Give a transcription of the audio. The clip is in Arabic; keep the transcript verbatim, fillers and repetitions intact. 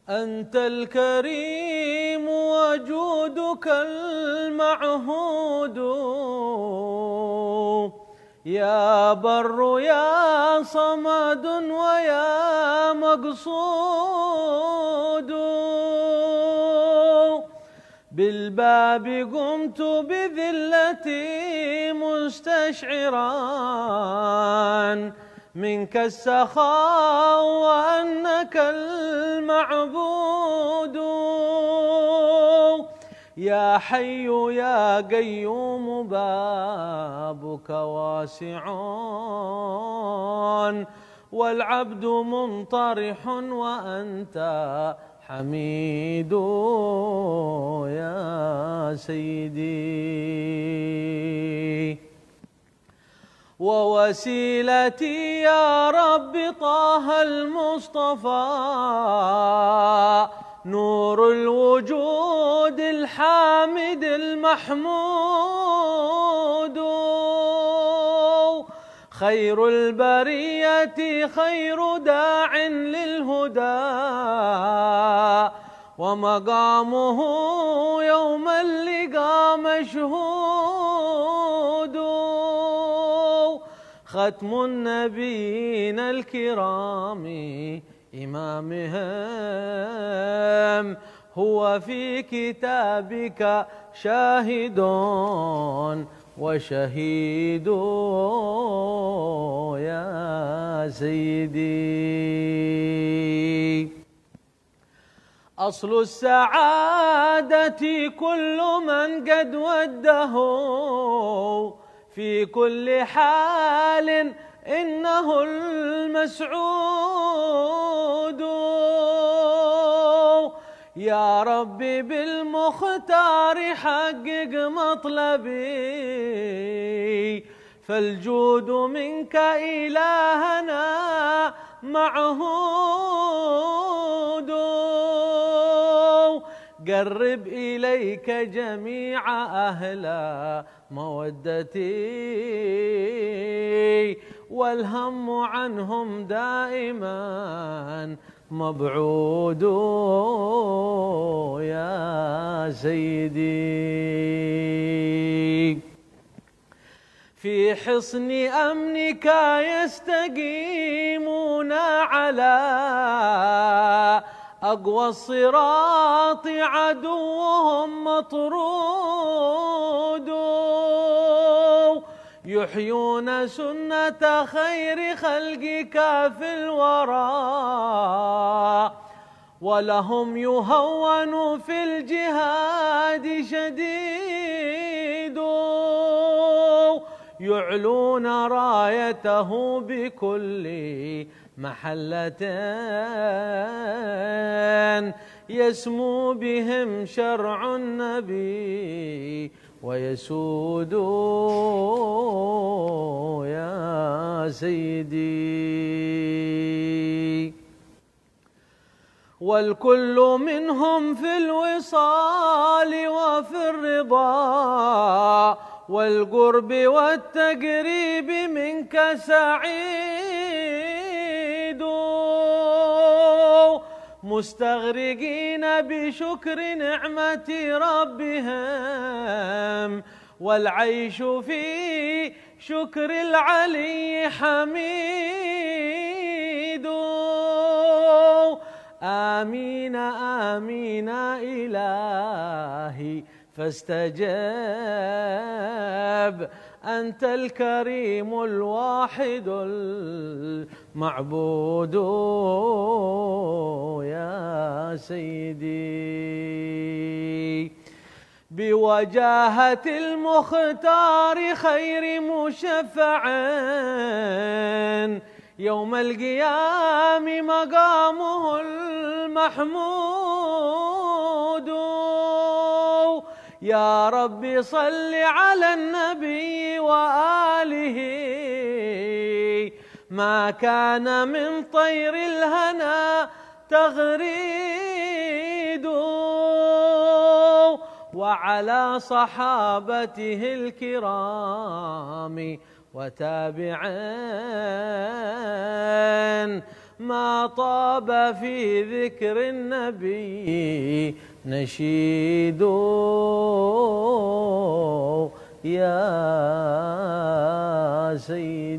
أنت الكريم وجودك المعهود، يا بر يا صمد ويا مقصود. بالباب قمت بذلتي مستشعرا منك السخاء وأنك المعبود. يا حي يا قيوم بابك واسع والعبد منطرح وأنت حميد يا سيدي. ووسيلتي يا رب طه المصطفى نور الوجود الحامد المحمود. خير البرية خير داع للهدى ومقامه يوم اللقاء مشهود. ختم النبيين الكرام إمامهم هو في كتابك شاهد وشهيد يا سيدي. أصل السعادة كل من قد وده في كل حال إنه المسعود. يا ربي بالمختار حقق مطلبي فالجود منك إلهنا معهود. قرب إليك جميع أهل مودتي والهم عنهم دائما مبعود يا سيدي. في حصن أمنك يستقيمون على أقوى الصراط عدوهم مطرود. يحيون سنة خير خلقك في الورى ولهم يهون في الجهاد شديد. يعلون رايته بكل محلة يسمو بهم شرع النبي ويسود يا سيدي. والكل منهم في الوصال وفي الرضا والقرب والتقريب منك سعيد. مستغرقين بشكر نعمة ربهم والعيش في شكر العلي حميد. آمين آمين إلهي فاستجب أنت الكريم الواحد المعبود يا سيدي. بوجاهة المختار خير مشفع يوم القيام مقامه المحمود. يا رب صل على النبي وآله ما كان من طير الهنا تغريد. وعلى صحابته الكرام وتابعين ما طاب في ذكر النبي نشيد يا سيدي.